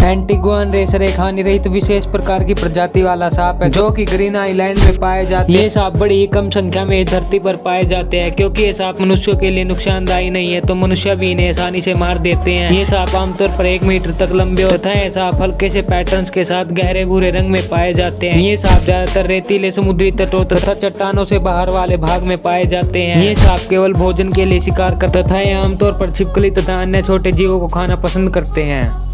एंटीगुआन racer एक हानि रहित विशेष प्रकार की प्रजाति वाला सांप है जो कि ग्रीन आइलैंड में पाए जाते हैं। ये सांप बड़ी ही कम संख्या में धरती पर पाए जाते हैं क्योंकि ये सांप मनुष्यों के लिए नुकसानदायी नहीं है, तो मनुष्य भी इन्हें आसानी से मार देते हैं। ये सांप आमतौर पर 1 मीटर तक लंबे होते तथा ये सांप हल्के से पैटर्न्स के साथ गहरे भूरे रंग में पाए जाते हैं। ये सांप ज्यादातर रेतीले समुद्री तटों तथा चट्टानों से बाहर वाले भाग में पाए जाते हैं। ये सांप केवल भोजन के लिए शिकार करता तथा ये आमतौर पर छिपकली तथा अन्य छोटे जीवों को खाना पसंद करते हैं।